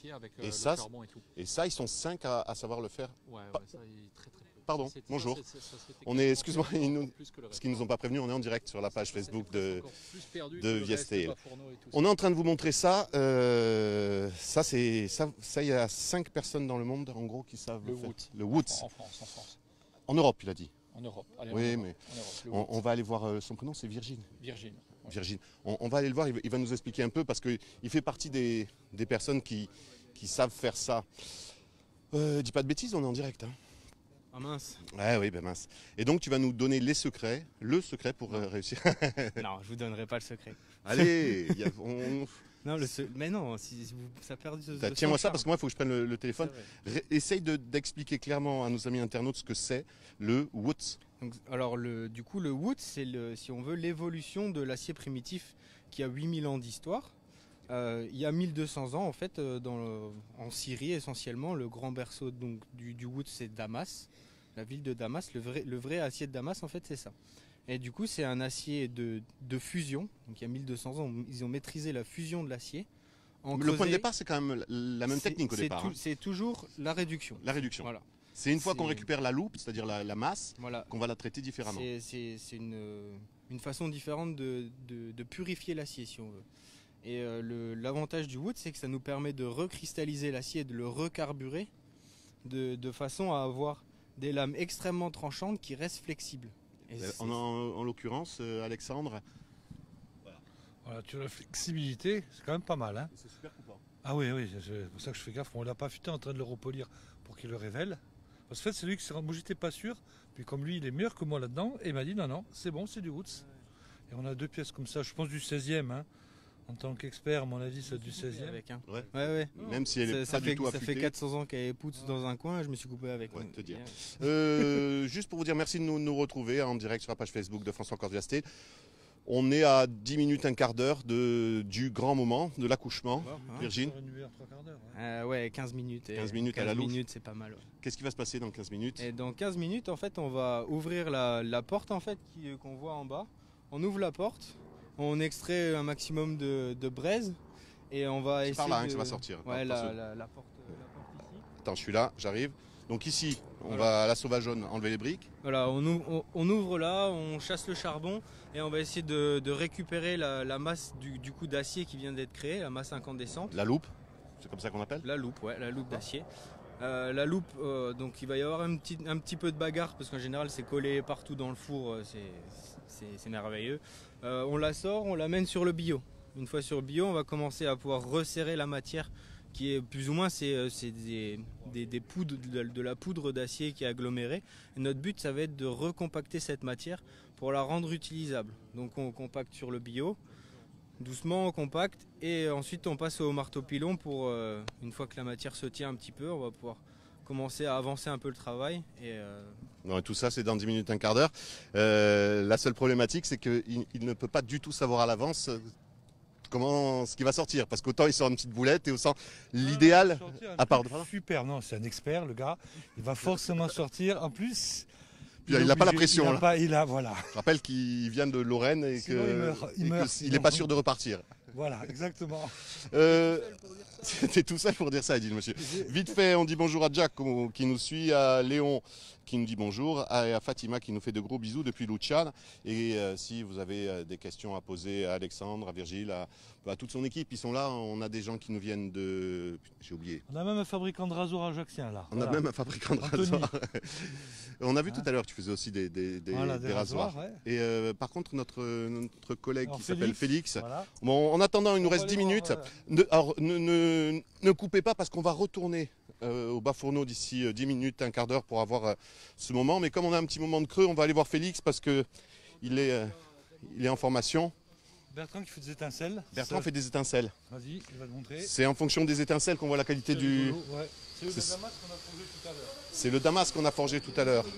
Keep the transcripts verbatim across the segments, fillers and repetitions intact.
l'acier avec euh, et le ça, charbon et tout. Et ça, ils sont cinq à, à savoir le faire. Ouais, ouais, Pa ça, il est très très peu. Pardon, Ça, bonjour. ça, ça, ça, ça On est, excuse-moi, parce qu'ils nous ont pas prévenus, on est en direct sur la page ça, Facebook ça, de, perdu de que Viestéel. On est en train de vous montrer ça. Euh, ça, c'est ça, ça, il y a cinq personnes dans le monde, en gros, qui savent le le faire. Woods. Le Woods. En France, en France. En Europe, il a dit. En Europe. Allez, oui, en mais Europe, on, on va aller voir euh, son prénom, c'est Virgile. Virgile. Ouais. Virgile. On, on va aller le voir, il va, il va nous expliquer un peu parce qu'il fait partie des, des personnes qui, qui savent faire ça. Euh, dis pas de bêtises, on est en direct. Hein. Ah mince. Ouais, oui, ben mince. Et donc tu vas nous donner les secrets, le secret pour euh, réussir. Non, je vous donnerai pas le secret. Allez, y a, on... Non, le se... mais non, si, si vous, ça perd du. Tiens-moi ça parce que moi il faut que je prenne le, le téléphone. Essaye d'expliquer de, clairement à nos amis internautes ce que c'est le Woods. Donc, alors le, du coup le Woods, c'est le, si on veut, l'évolution de l'acier primitif qui a huit mille ans d'histoire. Euh, il y a mille deux cents ans en fait, euh, dans le, en Syrie essentiellement, le grand berceau donc, du, du Woods c'est Damas, la ville de Damas. Le vrai, le vrai acier de Damas en fait c'est ça. Et du coup c'est un acier de, de fusion, donc il y a mille deux cents ans ils ont maîtrisé la fusion de l'acier. Le creusé, point de départ c'est quand même la même technique au départ. C'est hein. toujours la réduction. La réduction. Voilà. C'est une fois qu'on récupère la loupe, c'est-à-dire la, la masse, voilà. qu'on va la traiter différemment. C'est une, une façon différente de, de, de purifier l'acier si on veut. Et euh, l'avantage du Wood, c'est que ça nous permet de recristalliser l'acier et de le recarburer de, de façon à avoir des lames extrêmement tranchantes qui restent flexibles. Et en en, en l'occurrence, euh, Alexandre. Voilà. Voilà, tu as la flexibilité, c'est quand même pas mal. Hein. C'est super coupant. Ah oui, oui, c'est pour ça que je fais gaffe. On l'a pas affûté en train de le repolir pour qu'il le révèle. Parce que en fait, c'est lui qui s'est rendu. Moi, j'étais pas sûr. Puis comme lui, il est meilleur que moi là-dedans, et il m'a dit non, non, c'est bon, c'est du Woods. Et on a deux pièces comme ça, je pense du seizième. Hein. En tant qu'expert, à mon avis, c'est du seizième. Avec, hein. Ouais. Ouais, ouais. Même si elle est ça, pas ça, fait, du tout ça fait quatre cents ans qu'elle est poutre dans un coin, je me suis coupé avec. Ouais, te dire. euh, juste pour vous dire merci de nous, nous retrouver en direct sur la page Facebook de François Cordes Viestéel. On est à dix minutes, un quart d'heure du grand moment de l'accouchement. Hein, Virgile ouais. Euh, ouais, quinze minutes. Et quinze minutes quinze à la louche. minutes, c'est pas mal. Ouais. Qu'est-ce qui va se passer dans quinze minutes? Et dans quinze minutes, en fait, on va ouvrir la, la porte en fait qu'on voit en bas. On ouvre la porte, on extrait un maximum de, de braise et on va essayer. C'est par là hein, de... que ça va sortir. Ouais, la, ce... la, la, porte, la porte ici. Attends, je suis là, j'arrive. Donc ici, on voilà. va à la sauvageonne enlever les briques. Voilà, on ouvre, on, on ouvre là, on chasse le charbon et on va essayer de, de récupérer la, la masse du, du coup d'acier qui vient d'être créée, la masse incandescente. La loupe, c'est comme ça qu'on appelle? La loupe, ouais, la loupe d'acier. Euh, la loupe, euh, donc il va y avoir un petit, un petit peu de bagarre parce qu'en général c'est collé partout dans le four, c'est merveilleux. Euh, on la sort, on l'amène sur le bio. Une fois sur le bio, on va commencer à pouvoir resserrer la matière qui est plus ou moins c'est des, des, des poudres, de, de la poudre d'acier qui est agglomérée. Et notre but ça va être de recompacter cette matière pour la rendre utilisable. Donc on compacte sur le bio. Doucement on compacte et ensuite on passe au marteau pilon pour euh, une fois que la matière se tient un petit peu, on va pouvoir commencer à avancer un peu le travail. Et euh... non, et tout ça c'est dans dix minutes, un quart d'heure. Euh, la seule problématique c'est qu'il il ne peut pas du tout savoir à l'avance comment ce qui va sortir, parce qu'autant il sort une petite boulette et autant l'idéal à part de super, non c'est un expert le gars, il va forcément sortir en plus. Puis, il n'a pas la pression. Il a là. Pas, il a, voilà. Je rappelle qu'il vient de Lorraine et qu'il n'est pas sûr de repartir. Voilà, exactement. Euh, C'était tout ça pour dire ça, dit le monsieur. Vite fait, on dit bonjour à Jack qui nous suit, à Léon qui nous dit bonjour, à Fatima qui nous fait de gros bisous depuis Luciane. Et euh, si vous avez euh, des questions à poser à Alexandre, à Virgile, à, à toute son équipe, ils sont là. On a des gens qui nous viennent de... J'ai oublié. On a même un fabricant de rasoir ajaxien là. On voilà. a même un fabricant de rasoir. On a vu hein? tout à l'heure que tu faisais aussi des, des, des, voilà, des, des rasoirs. rasoirs ouais. Et euh, par contre, notre, notre collègue alors, qui s'appelle Félix, voilà. bon, en attendant, il nous on reste dix minutes. Voir, ouais. ne, alors, ne, ne, ne coupez pas parce qu'on va retourner euh, au bas fourneau d'ici euh, dix minutes, un quart d'heure pour avoir euh, ce moment. Mais comme on a un petit moment de creux, on va aller voir Félix parce qu'il est, euh, il est en formation. Bertrand qui fait des étincelles. Bertrand fait des étincelles. Vas-y, il va te montrer. C'est en fonction des étincelles qu'on voit la qualité du... Ouais. C'est le damas qu'on a forgé tout à l'heure. C'est le damas qu'on a forgé tout à l'heure.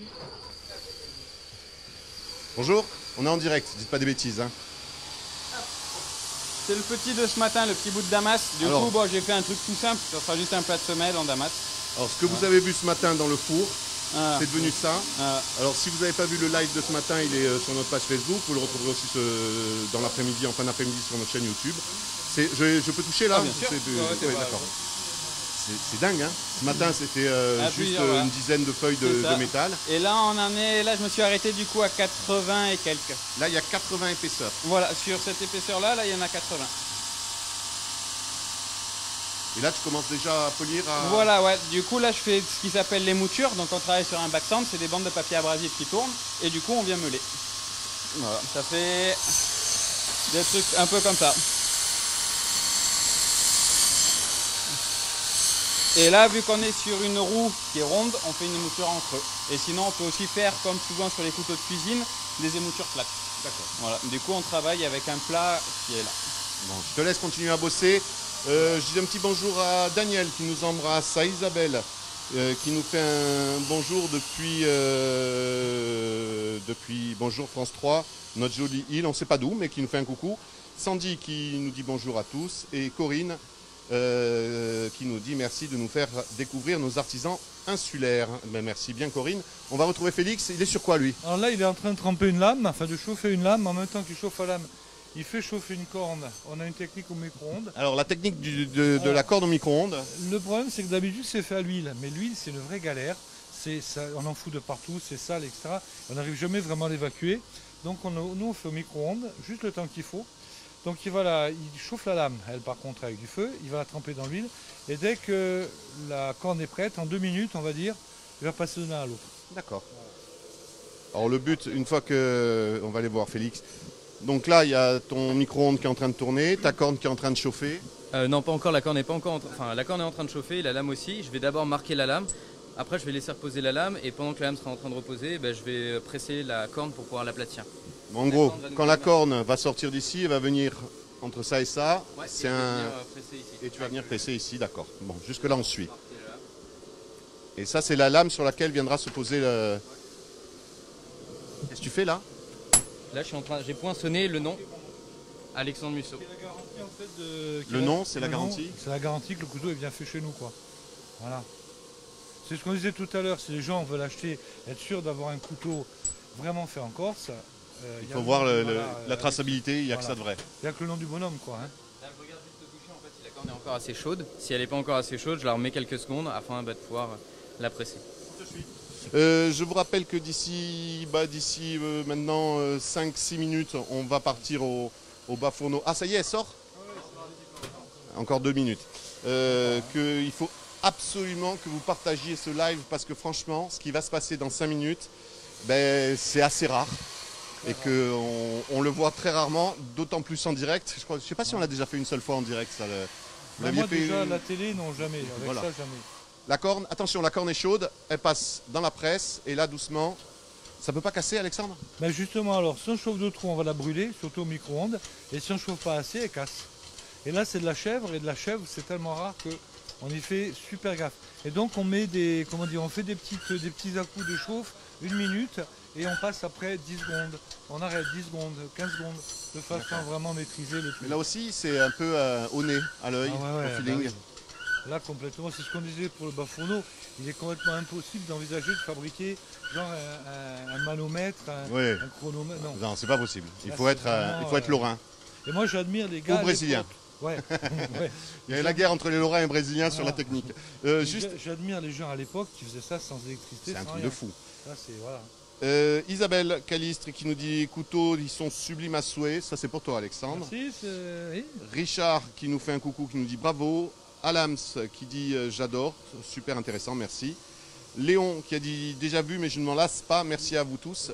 Bonjour, on est en direct, dites pas des bêtises. Hein. C'est le petit de ce matin, le petit bout de damas. Du alors, coup, bon, j'ai fait un truc tout simple, ça sera juste un plat de semelle en damas. Alors, ce que vous avez vu ce matin dans le four, ah. c'est devenu ça. Ah. Alors, si vous n'avez pas vu le live de ce matin, il est sur notre page Facebook. Vous le retrouverez aussi ce, dans l'après-midi, en fin d'après-midi sur notre chaîne YouTube. Je, je peux toucher là ah, bien sûr. de... ouais, ouais, d'accord. c'est dingue, hein. Ce matin, c'était euh, Ah, juste plusieurs, euh, ouais. une dizaine de feuilles de, C'est ça. de métal. Et là, on en est, là, je me suis arrêté du coup à quatre-vingts et quelques. Là, il y a quatre-vingts épaisseurs. Voilà, sur cette épaisseur-là, là, il y en a quatre-vingts. Et là, tu commences déjà à polir à... Voilà, ouais. Du coup, là, je fais ce qui s'appelle les moutures. Donc, on travaille sur un backsand, c'est des bandes de papier abrasif qui tournent. Et du coup, on vient meuler. Voilà, ça fait des trucs un peu comme ça. Et là, vu qu'on est sur une roue qui est ronde, on fait une émouture en creux. Et sinon, on peut aussi faire, comme souvent sur les couteaux de cuisine, des émoutures plates. D'accord. Voilà. Du coup, on travaille avec un plat qui est là. Bon, je te laisse continuer à bosser. Euh, je dis un petit bonjour à Daniel qui nous embrasse, à Isabelle euh, qui nous fait un bonjour depuis, euh, depuis bonjour France trois, notre jolie île, on ne sait pas d'où, mais qui nous fait un coucou. Sandy qui nous dit bonjour à tous et Corinne euh, qui nous dit merci de nous faire découvrir nos artisans insulaires. Ben, merci bien Corinne. On va retrouver Félix, il est sur quoi lui? Alors là, il est en train de tremper une lame, enfin de chauffer une lame. En même temps qu'il chauffe la lame, il fait chauffer une corne. On a une technique au micro-ondes. Alors la technique du- de, de Voilà. la corde au micro-ondes. Le problème, c'est que d'habitude, c'est fait à l'huile. Mais l'huile, c'est une vraie galère. C'est ça, on en fout de partout, c'est sale, et cetera. On n'arrive jamais vraiment à l'évacuer. Donc on, nous, on fait au micro-ondes, juste le temps qu'il faut. Donc il, va la, il chauffe la lame, elle par contre avec du feu, il va la tremper dans l'huile. Et dès que la corne est prête, en deux minutes, on va dire, il va passer de l'un à l'autre. D'accord. Alors le but, une fois que on va aller voir Félix. Donc là, il y a ton micro-ondes qui est en train de tourner, ta corne qui est en train de chauffer. Euh, non, pas encore, la corne n'est pas encore en train... Enfin, la corne est en train de chauffer, la lame aussi. Je vais d'abord marquer la lame. Après, je vais laisser reposer la lame. Et pendant que la lame sera en train de reposer, ben, je vais presser la corne pour pouvoir l'aplatir. Bon, en gros, quand la corne va sortir d'ici, elle va venir entre ça et ça. Ouais, c'est et je vais un... venir, euh, presser ici. Et tu vas venir presser ici, d'accord. Bon, jusque là on suit. Et ça, c'est la lame sur laquelle viendra se poser le... Qu'est-ce que tu fais là? Là, je suis en train... j'ai poinçonné le nom. Alexandre Musso. C'est la garantie, en fait, de- Le nom, c'est la le nom, garantie C'est la garantie que le couteau est bien fait chez nous, quoi. Voilà. C'est ce qu'on disait tout à l'heure, si les gens veulent acheter, être sûr d'avoir un couteau vraiment fait en Corse, euh, Il y a faut le- voir le- voilà, le- euh, la traçabilité, il n'y a que voilà. ça de vrai. Il n'y a que le nom du bonhomme, quoi. Hein. Là, je regarde juste le toucher, en fait, si la corne est encore assez chaude. Si elle n'est pas encore assez chaude, je la remets quelques secondes afin bah, de pouvoir la presser. Euh, je vous rappelle que d'ici bah, d'ici euh, maintenant euh, cinq six minutes, on va partir au, au bas fourneau. Ah ça y est, elle sort? Encore deux minutes. Euh, que il faut absolument que vous partagiez ce live parce que franchement, ce qui va se passer dans cinq minutes, ben, c'est assez rare. Et qu'on on le voit très rarement, d'autant plus en direct. Je ne sais pas si on l'a déjà fait une seule fois en direct. Ça, le- vous Bah, l'aviez moi, fait- déjà, la télé, non, jamais. Avec Voilà. ça, jamais. La corne, attention, la corne est chaude, elle passe dans la presse et là doucement. Ça peut pas casser, Alexandre? Ben justement, alors, si on chauffe de trop, on va la brûler, surtout au micro-ondes. Et si on ne chauffe pas assez, elle casse. Et là, c'est de la chèvre, et de la chèvre, c'est tellement rare qu'on y fait super gaffe. Et donc, on met des, comment dire, on fait des, petites, des petits à-coups de chauffe, une minute, et on passe après dix secondes. On arrête dix secondes, quinze secondes, de façon à vraiment maîtriser le truc. Mais là aussi, c'est un peu euh, au nez, à l'œil, Ah ouais, ouais, au feeling. bah oui. Là, complètement, c'est ce qu'on disait pour le bas fourneau. Il est complètement impossible d'envisager de fabriquer genre un, un- un manomètre, un, Ouais. un chronomètre. Non. Non, c'est pas possible. Il Là, faut c'est être, euh, vraiment, il faut être euh, lorrain. Et moi, j'admire les gars. Ou à brésilien. l'époque. Ouais. ouais. Il y avait la guerre entre les lorrains et les brésiliens sur la Ah. technique. Euh, Et juste, j'a- J'admire les gens à l'époque qui faisaient ça sans électricité. c'est un sans truc rien. de fou. Là, c'est voilà. Euh, Isabelle Calistre qui nous dit couteaux, ils sont sublimes à souhait. Ça, c'est pour toi, Alexandre. Merci, c'est- oui. Richard qui nous fait un coucou, qui nous dit bravo. Alams qui dit euh, j'adore, super intéressant, merci. Léon qui a dit déjà vu mais je ne m'en lasse pas, merci à vous tous.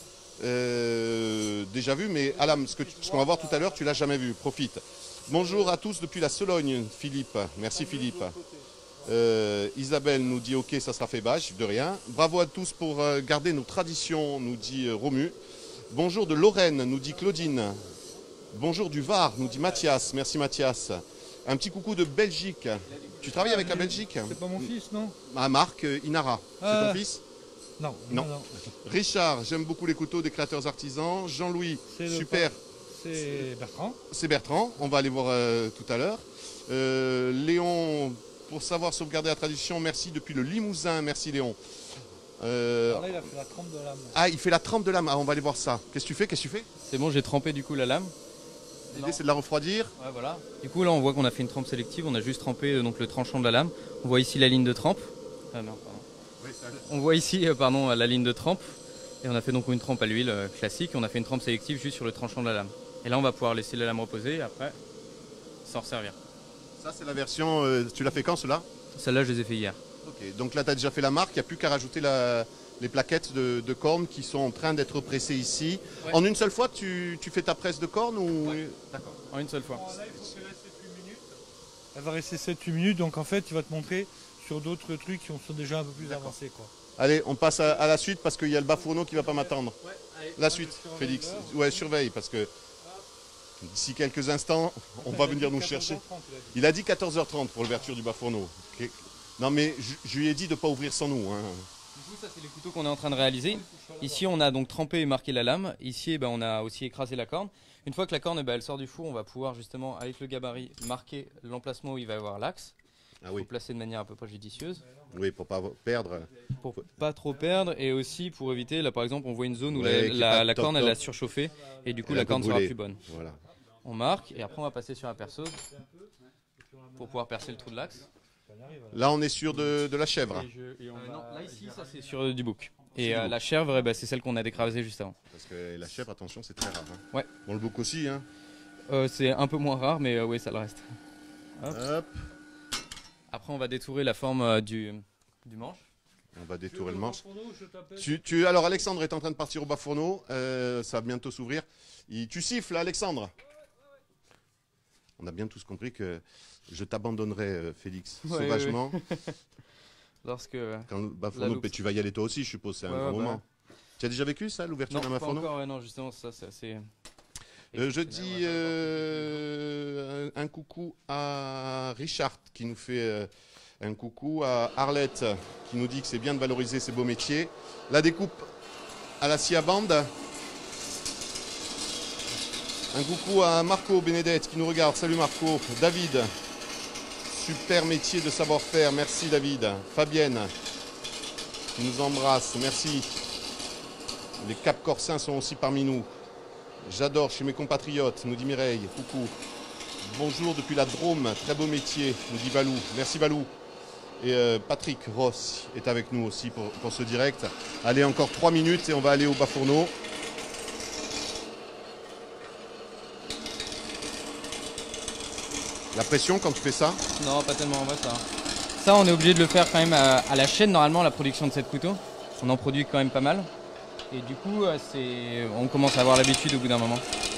Euh, déjà vu, mais Alams, ce que tu- ce qu'on va voir tout à l'heure, tu l'as jamais vu, profite. Bonjour à tous depuis la Sologne, Philippe. Merci Philippe. Euh, Isabelle nous dit ok, ça sera fait bâche, de rien. Bravo à tous pour euh, garder nos traditions, nous dit euh, Romu. Bonjour de Lorraine, nous dit Claudine. Bonjour du Var, nous dit Mathias. Merci Mathias. Un petit coucou de Belgique. Tu travailles avec la Belgique? C'est pas mon fils, non? À Marc euh, Inara. C'est Ah. ton fils? Non. Non. Richard, j'aime beaucoup les couteaux des créateurs artisans. Jean-Louis, C'est le super. C'est Bertrand. C'est Bertrand, on va aller voir euh, tout à l'heure. Euh, Léon, pour savoir sauvegarder la tradition, merci depuis le Limousin, merci Léon. Euh, Alors là, il a fait la trempe de lame. ah, il fait la trempe de lame, ah, on va aller voir ça. Qu'est-ce que tu fais? Qu'est-ce que tu fais? C'est bon, j'ai trempé du coup la lame. L'idée c'est de la refroidir. Ouais, voilà. Du coup là on voit qu'on a fait une trempe sélective, on a juste trempé euh, donc, le tranchant de la lame. On voit ici la ligne de trempe. Ah, non, pardon. Oui, ça... On voit ici euh, pardon, la ligne de trempe. Et on a fait donc une trempe à l'huile euh, classique. On a fait une trempe sélective juste sur le tranchant de la lame. Et là on va pouvoir laisser la lame reposer et après s'en resservir. Ça c'est la version, euh, tu l'as fait quand cela? Celle-là je les ai fait hier. Ok, donc là tu as déjà fait la marque, il n'y a plus qu'à rajouter la... les plaquettes de, de cornes qui sont en train d'être pressées ici. Ouais. En une seule fois, tu, tu fais ta presse de cornes ou... Ouais. D'accord. En une seule fois. Bon, là, il faut qu'elle reste sept huit minutes. Elle va rester sept huit minutes, donc en fait, il va te montrer sur d'autres trucs qui sont déjà un peu plus avancés. Quoi. Allez, on passe à, à la suite parce qu'il y a le bas fourneau qui ne va pas m'attendre. Ouais, la suite, Félix. Ouais, surveille parce que d'ici quelques instants, on va venir nous chercher. Il a dit quatorze heures trente pour l'ouverture du bas fourneau. Okay. Non mais je, je lui ai dit de ne pas ouvrir sans nous. Hein. Du coup, ça c'est les couteaux qu'on est en train de réaliser. Ici, on a donc trempé et marqué la lame. Ici, eh ben, on a aussi écrasé la corne. Une fois que la corne eh ben, elle sort du four, on va pouvoir justement, avec le gabarit, marquer l'emplacement où il va y avoir l'axe. Il ah oui. faut placer de manière à peu près judicieuse. Oui, pour pas perdre. Pour pas trop perdre et aussi pour éviter, là par exemple, on voit une zone où ouais, la, la, la corne top, top. elle a surchauffé et du coup elle la corne brûlée. Sera plus bonne. Voilà. On marque et après on va passer sur la perceuse pour pouvoir percer le trou de l'axe. Là, on est sur de, de la chèvre. Je, euh, non, là ici, ça c'est sur du bouc. Et euh, la chèvre, eh ben, c'est celle qu'on a décrasée juste avant. Parce que la chèvre, attention, c'est très rare. Hein. Ouais. Bon, le bouc aussi, hein. Euh, c'est un peu moins rare, mais euh, oui, ça le reste. Hop. Hop. Après, on va détourer la forme euh, du, du manche. On va détourer le manche. Tu, tu, alors, Alexandre est en train de partir au bas fourneau. Euh, ça va bientôt s'ouvrir. Tu siffles, Alexandre. On a bien tous compris que je t'abandonnerai, Félix, ouais, sauvagement. Ouais, ouais. Lorsque. Quand le bas fourneau, tu vas y aller toi aussi, je suppose, c'est ouais, un grand ouais, moment. Bah... Tu as déjà vécu ça, l'ouverture d'un bas fourneau? Non, pas encore, ouais, non, justement, ça, c'est assez. Euh, je dis euh, un, un coucou à Richard qui nous fait euh, un coucou, à Arlette qui nous dit que c'est bien de valoriser ces beaux métiers. La découpe à la scie à bande. Un coucou à Marco Benedette qui nous regarde. Salut Marco. David. Super métier de savoir-faire. Merci David. Fabienne qui nous embrasse. Merci. Les Cap Corsins sont aussi parmi nous. J'adore chez mes compatriotes, nous dit Mireille. Coucou. Bonjour depuis la Drôme. Très beau métier, nous dit Valou. Merci Valou. Et euh, Patrick Ross est avec nous aussi pour, pour ce direct. Allez, encore trois minutes et on va aller au bas fourneau. La pression quand tu fais ça? Non, pas tellement, ouais, ça. Ça, on est obligé de le faire quand même à, à la chaîne, normalement, la production de cette couteau. On en produit quand même pas mal. Et du coup, c'est, on commence à avoir l'habitude au bout d'un moment.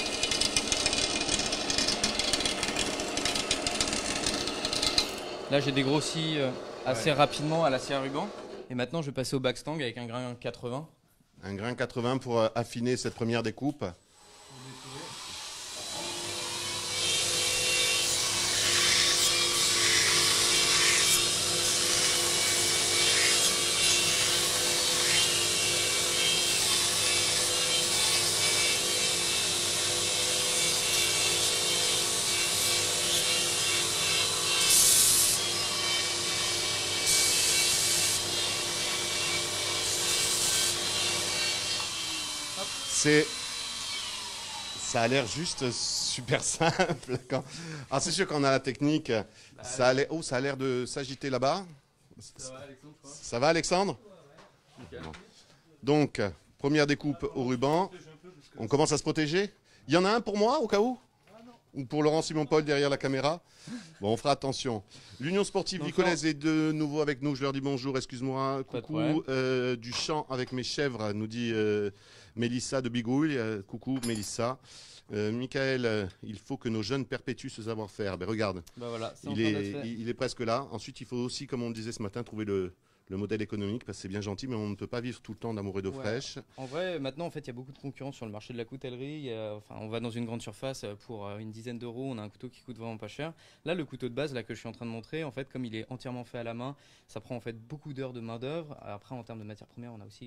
Là, j'ai dégrossi assez ouais. rapidement à la scie à ruban. Et maintenant, je vais passer au backstang avec un grain quatre-vingts. Un grain quatre-vingts pour affiner cette première découpe. C'est... Ça a l'air juste super simple. Quand... Ah, c'est sûr qu'on a la technique. Bah, ça a l'air... Oh, ça a l'air de s'agiter là-bas. Ça va, Alexandre, ça va, Alexandre ouais, ouais. Donc, première découpe au ruban. On commence à se protéger. Il y en a un pour moi, au cas où? Ou pour Laurent Simon-Paul derrière la caméra? Bon, on fera attention. L'Union sportive Vicolaise est de nouveau avec nous. Je leur dis bonjour, excuse-moi. Coucou. Euh, du champ avec mes chèvres, nous dit euh, Mélissa de Bigouille. Euh, coucou, Mélissa. Euh, Michael, euh, il faut que nos jeunes perpétuent ce savoir-faire. Ben regarde, ben voilà, il, est, il, il est presque là. Ensuite, il faut aussi, comme on le disait ce matin, trouver le... le modèle économique, parce que c'est bien gentil, mais on ne peut pas vivre tout le temps d'amour et d'eau ouais. fraîche. En vrai, maintenant, en fait, il y a beaucoup de concurrence sur le marché de la coutellerie. A, enfin, on va dans une grande surface pour une dizaine d'euros, on a un couteau qui coûte vraiment pas cher. Là, le couteau de base là, que je suis en train de montrer, en fait, comme il est entièrement fait à la main, ça prend en fait beaucoup d'heures de main d'œuvre. Après, en termes de matières premières, on a aussi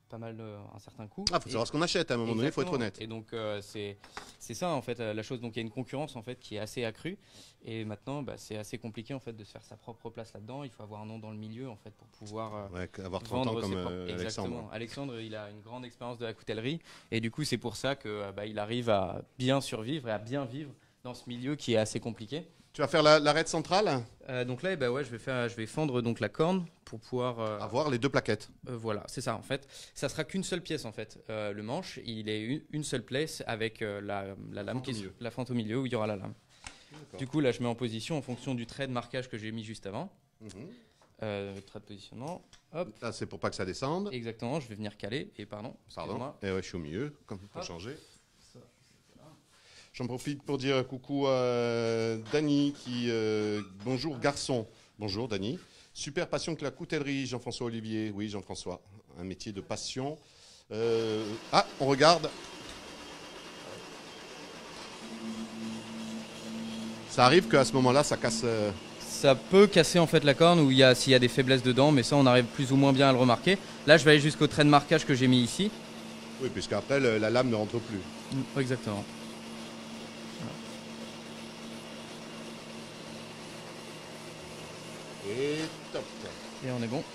pas mal euh, un certain coût. Ah, faut Et- savoir ce qu'on achète à un moment donné, il faut être Exactement. honnête. Et donc euh, c'est c'est ça en fait euh, la chose. Donc il y a une concurrence en fait qui est assez accrue. Et maintenant bah, c'est assez compliqué en fait de se faire sa propre place là-dedans. Il faut avoir un nom dans le milieu en fait pour pouvoir euh, Ouais, avoir trente ans vendre comme ses propres- euh, Exactement. Alexandre. Alexandre, il a une grande expérience de la coutellerie et du coup c'est pour ça que euh, bah, il arrive à bien survivre et à bien vivre dans ce milieu qui est assez compliqué. Tu vas faire la- l'arête centrale, Euh, donc là, eh ben ouais, je vais faire, je vais fendre donc la corne pour pouvoir. euh, avoir les deux plaquettes. euh, voilà, c'est ça en fait. Ça sera qu'une seule pièce en fait. Euh, le manche, il est une, une seule pièce avec euh, la, la lame fente qui au est- milieu. la fente au milieu où il y aura la lame. D'accord. Du coup, là, je mets en position en fonction du trait de marquage que j'ai mis juste avant. Mhm. Euh, trait de positionnement. Hop, Là, c'est pour pas que ça descende. exactement. Je vais venir caler. Et pardon. Pardon. excuse-moi. Et ouais, je suis au milieu, comme pour Hop. changer. J'en profite pour dire coucou à Dany qui. euh, bonjour garçon. Bonjour Dany. Super passion que la coutellerie, Jean-François Olivier. Oui, Jean-François. Un métier de passion. Euh, ah, on regarde. Ça arrive qu'à ce moment-là, ça casse. euh, Ça peut casser en fait la corne ou il y a s'il y a des faiblesses dedans, mais ça on arrive plus ou moins bien à le remarquer. Là, je vais aller jusqu'au trait de marquage que j'ai mis ici. Oui, puisqu'après, le- la lame ne rentre plus. Mm, Exactement. Et top. Et on est bon.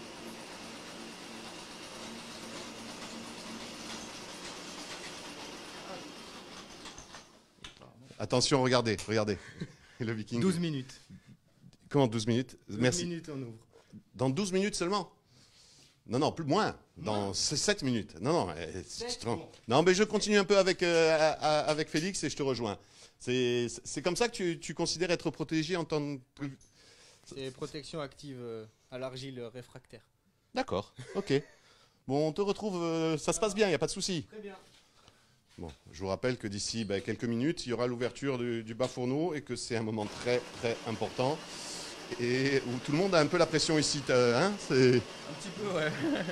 Attention, regardez, regardez. Le viking. douze minutes. Comment douze minutes douze Merci. minutes, on ouvre. Dans douze minutes seulement Non, non, plus moins. Dans sept minutes. Non, non. euh, c'est- non, mais je continue un peu avec, euh, à- à- avec Félix et je te rejoins. C'est c'est comme ça que tu, tu considères être protégé en tant que... C'est protection active euh, à l'argile réfractaire. D'accord, ok. Bon, on te retrouve, euh, ça se passe bien, il n'y a pas de souci. Très bien. Bon, je vous rappelle que d'ici ben, quelques minutes, il y aura l'ouverture du, du bas fourneau et que c'est un moment très, très important. Et où tout le monde a un peu la pression ici, t'as- hein c'est... Un petit peu, ouais.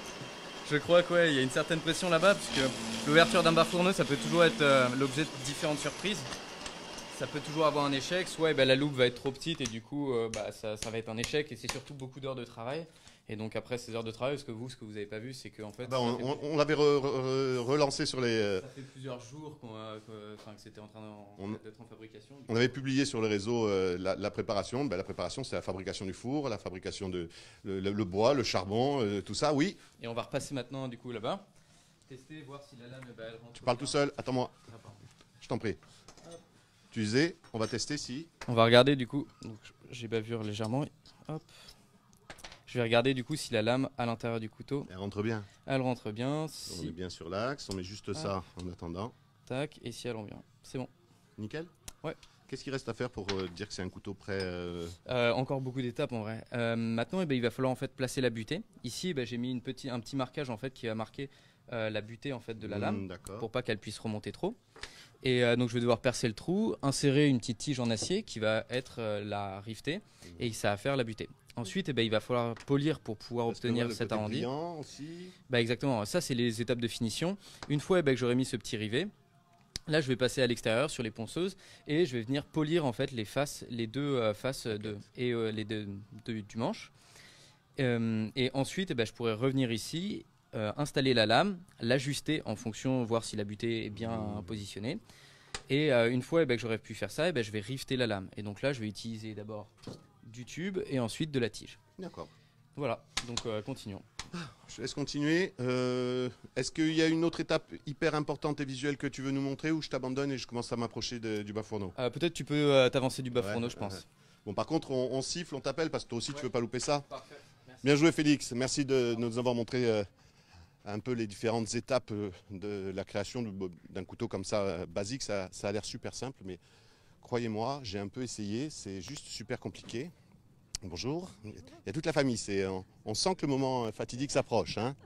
Je crois qu'il ouais, y a une certaine pression là-bas, parce que l'ouverture d'un bar fourneau, ça peut toujours être euh, l'objet de différentes surprises. Ça peut toujours avoir un échec, soit eh ben, la loupe va être trop petite et du coup euh, bah, ça, ça va être un échec et c'est surtout beaucoup d'heures de travail. Et donc après ces heures de travail, parce que vous, ce que vous n'avez pas vu, c'est qu'en fait, Ben, ça, on fait, on- on l'avait re- re- relancé sur les... euh, ça fait plusieurs jours qu'on a- que, enfin, que c'était en train d'en- On- d'être en fabrication. On avait publié sur le réseau euh, la, la préparation. Ben, la préparation, c'est la fabrication du four, la fabrication de le, le- le bois, le charbon, euh, tout ça. Oui, Et on va repasser maintenant du coup là-bas, tester, voir si la lame bah, elle rentre. tu parles tout seul. Attends-moi, Ah, pardon. je t'en prie. Tu disais, on va tester si... On va regarder du coup, donc, j'ai bavure légèrement, hop. Je vais regarder du coup si la lame à l'intérieur du couteau, Elle rentre bien. elle rentre bien, On si, est bien sur l'axe. On met juste ça en attendant. tac, et si elle rentre bien. C'est bon. Nickel. Ouais. Qu'est-ce qu'il reste à faire pour euh, dire que c'est un couteau prêt euh, Euh, encore beaucoup d'étapes en vrai. Euh, maintenant, eh ben, il va falloir en fait placer la butée. Ici, eh ben, j'ai mis une petit, un petit marquage en fait qui va marquer euh, la butée en fait de la lame hmm, D'accord. pour pas qu'elle puisse remonter trop. Et euh, donc je vais devoir percer le trou, insérer une petite tige en acier qui va être euh, la rivetée et ça va faire la butée. Ensuite, eh ben, il va falloir polir pour pouvoir Parce que obtenir moi, le cet côté arrondi. pliant aussi. Bah exactement, ça c'est les étapes de finition. Une fois eh ben, que j'aurai mis ce petit rivet, là je vais passer à l'extérieur sur les ponceuses et je vais venir polir en fait les faces, les deux euh, faces de, et euh, les deux de- du manche. Euh, et ensuite eh ben, je pourrais revenir ici, euh, installer la lame, l'ajuster en fonction, voir si la butée est bien positionnée. Et euh, une fois eh ben, que j'aurai pu faire ça, eh ben, je vais rifter la lame. Et donc là je vais utiliser d'abord du tube et ensuite de la tige. D'accord. Voilà, donc euh, continuons. Je laisse continuer. Euh, Est-ce qu'il y a une autre étape hyper importante et visuelle que tu veux nous montrer ou je t'abandonne et je commence à m'approcher de- du bas fourneau? Euh, Peut-être tu peux euh, t'avancer du bas Ouais, fourneau, je ouais, pense. ouais. Bon, par contre, on, on siffle, on t'appelle parce que toi aussi tu Ouais. veux pas louper ça. Parfait, merci. Bien joué, Félix. Merci de nous avoir montré euh, un peu les différentes étapes euh, de la création de- d'un couteau comme ça euh, basique. Ça, ça a l'air super simple, mais croyez-moi, j'ai un peu essayé. C'est juste super compliqué. Bonjour. Il y a toute la famille. C'est, on, on sent que le moment fatidique s'approche. Hein.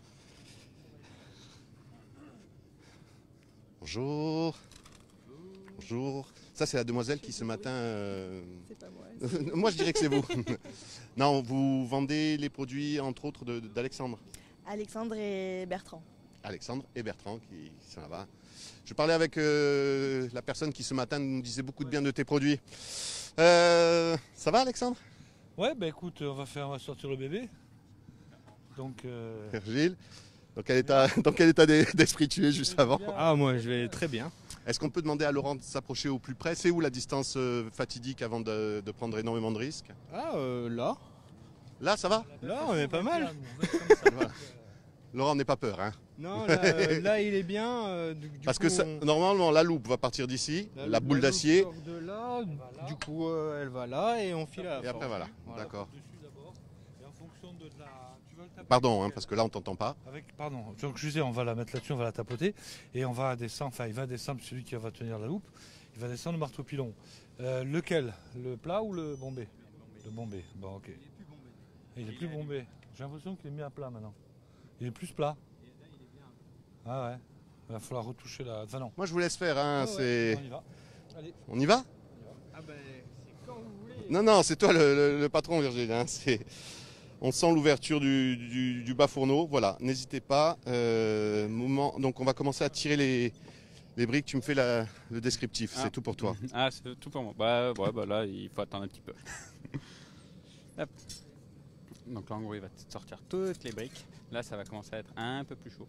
Bonjour. Bonjour. Ça, c'est la demoiselle qui ce matin. euh, C'est pas moi. Moi, je dirais que c'est vous. Non, vous vendez les produits, entre autres, de- d'Alexandre. Alexandre et Bertrand. Alexandre et Bertrand qui sont là-bas. Je parlais avec euh, la personne qui ce matin nous disait beaucoup de bien de tes produits. Euh, ça va, Alexandre? Ouais, bah écoute, on va faire, on va sortir le bébé. Donc, euh, Gilles. Dans quel état, dans quel état d'esprit tu es juste avant? Ah, moi, je vais très bien. Est-ce qu'on peut demander à Laurent de s'approcher au plus près? C'est où la distance euh, fatidique avant de, de prendre énormément de risques? Ah, euh, là Là, ça va? Là, on est pas mal. Voilà. Laurent, n'aie pas peur. Hein. Non, là, euh, là, il est bien. euh, du, du Parce coup, que ça, on- normalement, la loupe va partir d'ici, la, boule loupe d'acier, sort de là, du coup, euh, elle va là et on file à la et après forge. voilà. Voilà. D'accord. Dessus d'abord. Et en fonction de la. Tu vas le taper Pardon, hein, avec parce elle. que là, on t'entend pas. Avec, pardon, donc je disais, on va la mettre là-dessus, on va la tapoter, et on va descendre, enfin il va descendre, celui qui va tenir la loupe, il va descendre le marteau pilon. Euh, lequel? Le plat ou le bombé? Le bombé, bon ok. Il est plus bombé. J'ai l'impression qu'il est mis à plat maintenant. Il est plus plat. Ah ouais, il va falloir retoucher la... Enfin non. Moi, je vous laisse faire. Hein, Ah ouais, c'est... on y va. Allez. On y va? Ah ben, c'est quand vous voulez. Non, non, c'est toi le, le- le patron, Virgile. Hein, c'est... On sent l'ouverture du, du- du bas fourneau. Voilà, n'hésitez pas. Euh, moment... Donc, on va commencer à tirer les, les briques. Tu me fais la- le descriptif. Ah. C'est tout pour toi. Ah, c'est tout pour moi. Bah, ouais, bah là, il faut attendre un petit peu. Hop. Donc là, en gros, il va te sortir toutes les briques. Là, ça va commencer à être un peu plus chaud.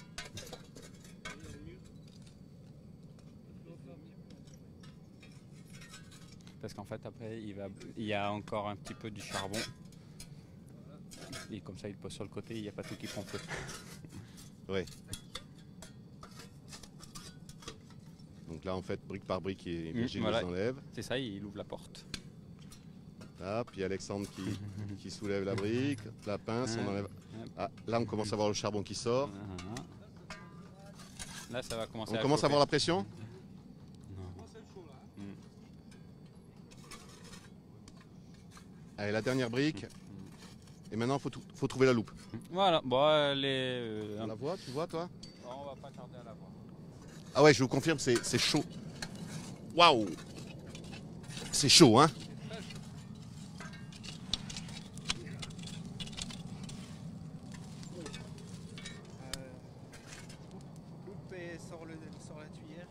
Parce qu'en fait, après, il, va, il y a encore un petit peu du charbon. Et comme ça, il pose sur le côté, il n'y a pas tout qui prend feu. Oui. Donc là, en fait, brique par brique, et Virgile voilà. les enlève. C'est ça, il ouvre la porte. Là, puis Alexandre qui, qui soulève la brique, la pince, on Ouais. enlève. Ah, là, on commence à voir le charbon qui sort. Voilà. Là, ça va commencer On à commence à chauffer. voir la pression. Mm. Allez, la dernière brique. Et maintenant, il faut, tout- faut trouver la loupe. Voilà, bon, les, euh, On la voit, tu vois, toi? on va pas tarder à la voir. Ah ouais, je vous confirme, c'est c'est chaud. Waouh! C'est chaud, hein? Loupe et sort, le, sort la tuyère.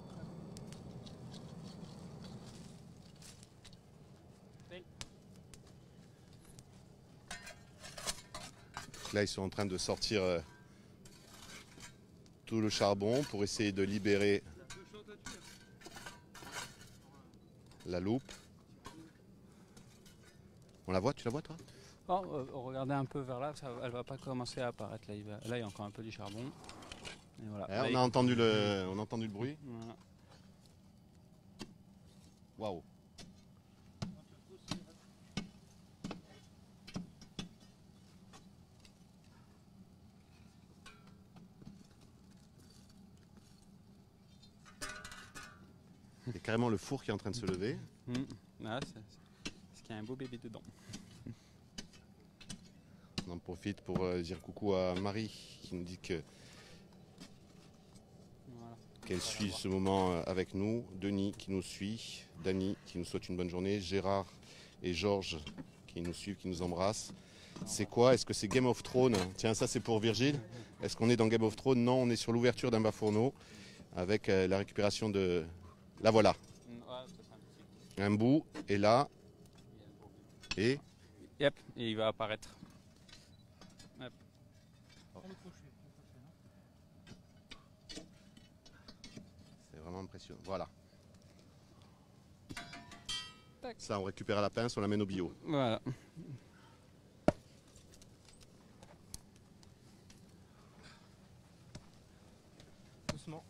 Là, ils sont en train de sortir euh, tout le charbon pour essayer de libérer la loupe. On la voit, tu la vois, toi? Oh, euh, regardez un peu vers là, ça, elle va pas commencer à apparaître. Là il, va- là, il y a encore un peu du charbon. Et voilà. Ouais, Là, on, il- a entendu le, on a entendu le bruit. Voilà. Waouh! Il y a carrément le four qui est en train de se lever. Mm. Là, c'est- c'est- parce qu'il y a un beau bébé dedans. On en profite pour euh, dire coucou à Marie qui nous dit que Voilà. qu'elle suit ce moment euh, avec nous. Denis qui nous suit. Dany qui nous souhaite une bonne journée. Gérard et Georges qui nous suivent, qui nous embrassent. C'est quoi? Est-ce que c'est Game of Thrones? Tiens, ça c'est pour Virgile. Est-ce qu'on est dans Game of Thrones? Non, on est sur l'ouverture d'un bas fourneau avec euh, la récupération de... La voilà. Mm, ouais, ça, c'est un petit- Un bout et là. Et Yep, et il va apparaître. c'est vraiment impressionnant. Voilà. Tac. Ça, on récupère la pince, on l'amène au bio. Voilà. Doucement.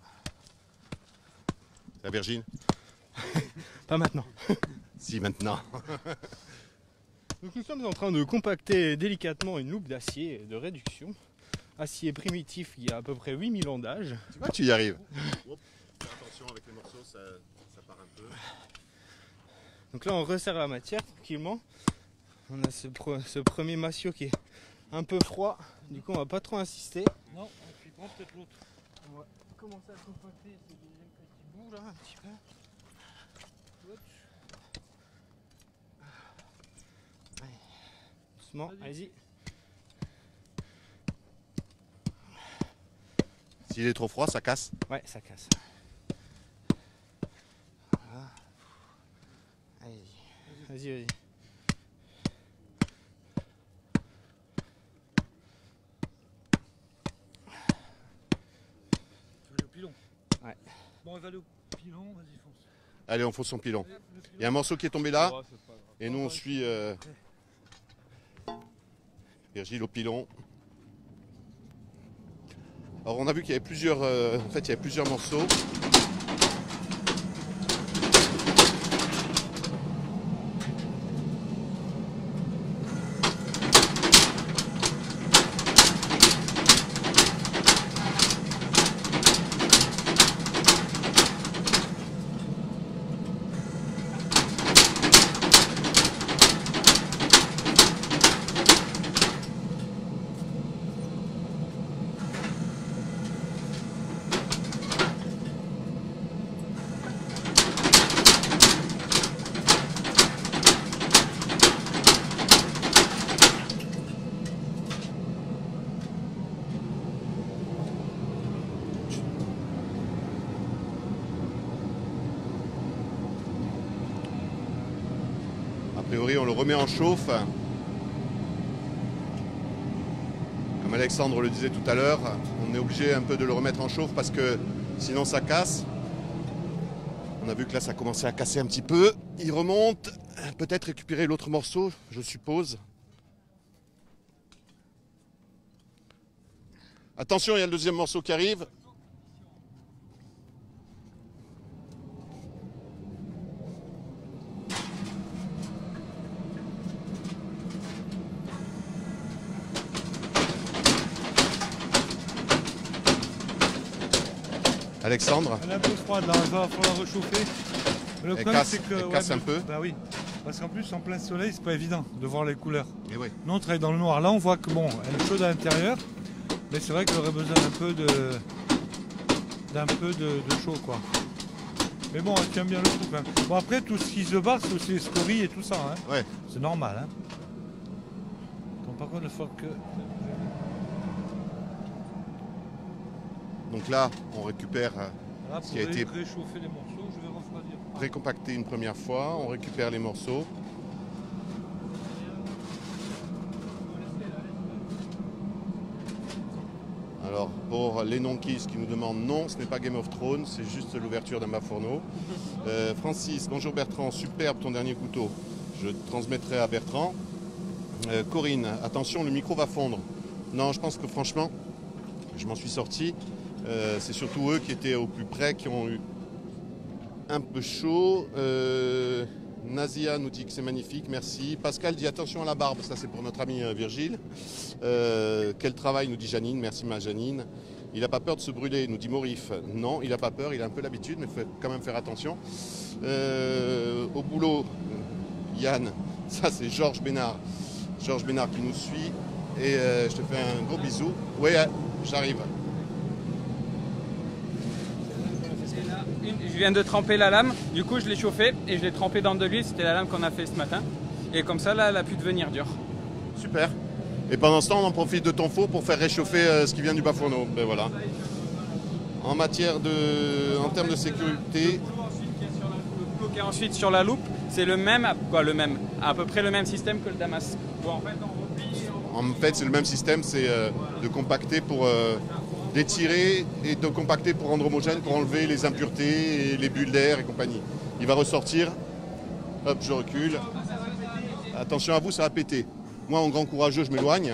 La Virgile? Pas maintenant. Si, maintenant. Donc nous sommes en train de compacter délicatement une loupe d'acier de réduction. Acier primitif qui a à peu près huit mille ans d'âge. Tu vois, tu y arrives. Attention avec les morceaux, ça, ça part un peu. Donc là on resserre la matière tranquillement. On a ce, pre- ce premier massio qui est un peu froid. Du coup on va pas trop insister. Non, et puis prends peut-être l'autre. On va commencer à compacter ce deuxième petit bout là un petit peu. Allez. Doucement, allez-y. S'il est trop froid, ça casse. Ouais, ça casse. Voilà. Allez-y. Vas-y, vas-y. Ouais. Bon, on va aller au pilon, vas-y, fonce. Allez, on fonce son pilon. Il y a un morceau qui est tombé là. Et nous, on suit euh, Virgile au pilon. Alors, on a vu qu'il y avait plusieurs, euh, en fait, il y avait plusieurs morceaux. A priori, on le remet en chauffe. Comme Alexandre le disait tout à l'heure, on est obligé un peu de le remettre en chauffe parce que sinon ça casse. On a vu que là, ça commençait à casser un petit peu. Il remonte. Peut-être récupérer l'autre morceau, je suppose. Attention, il y a le deuxième morceau qui arrive. Alexandre, Elle est un peu froide là, il va falloir réchauffer. Le elle problème, casse, c'est que, elle ouais, casse mais- un peu. Bah oui, parce qu'en plus en plein soleil, c'est pas évident de voir les couleurs. Et oui. Nous on travaille dans le noir. Là on voit que bon, elle est chaude à l'intérieur, mais c'est vrai qu'elle aurait besoin d'un peu de d'un peu de, de chaud quoi. Mais bon, elle tient bien le coup quand même. Bon après tout ce qui se bat, c'est aussi les scories et tout ça. Hein. Ouais. C'est normal. Hein. Donc par contre il faut que. Donc là, on récupère, euh, Là, Ce pour qui a été- réchauffer les morceaux, je vais refroidir. récompacté une première fois, on récupère les morceaux. Alors, pour les non-kiss qui nous demandent non, ce n'est pas Game of Thrones, c'est juste l'ouverture d'un bas fourneau. Euh, Francis, bonjour Bertrand, superbe ton dernier couteau. Je transmettrai à Bertrand. Euh, Corinne, attention, le micro va fondre. Non, je pense que franchement, je m'en suis sorti. Euh, c'est surtout eux qui étaient au plus près, qui ont eu un peu chaud. Euh, Nazia nous dit que c'est magnifique, merci. Pascal dit attention à la barbe, ça c'est pour notre ami euh, Virgile. Euh, quel travail, nous dit Janine, merci ma Janine. Il n'a pas peur de se brûler, nous dit Morif. Non, il n'a pas peur, il a un peu l'habitude, mais il faut quand même faire attention. Euh, au boulot, Yann, ça c'est Georges Bénard. Georges Bénard qui nous suit. Et euh, je te fais un gros bisou. Oui, j'arrive. Je viens de tremper la lame, du coup je l'ai chauffée et je l'ai trempée dans de l'huile, c'était la lame qu'on a fait ce matin. Et comme ça là elle a pu devenir dure. Super. Et pendant ce temps, on en profite de ton four pour faire réchauffer euh, ce qui vient du bas fourneau. Ben voilà. En matière de, en termes de sécurité, Le bloc est ensuite sur la loupe, c'est le même, quoi le même, à peu près le même système que le Damas. Où en fait on replie et on- en fait, c'est le même système, c'est euh, de compacter pour euh, d'étirer et de compacter pour rendre homogène, pour enlever les impuretés et les bulles d'air et compagnie. Il va ressortir. Hop, je recule. Attention à vous, ça va péter. Moi, en grand courageux, je m'éloigne.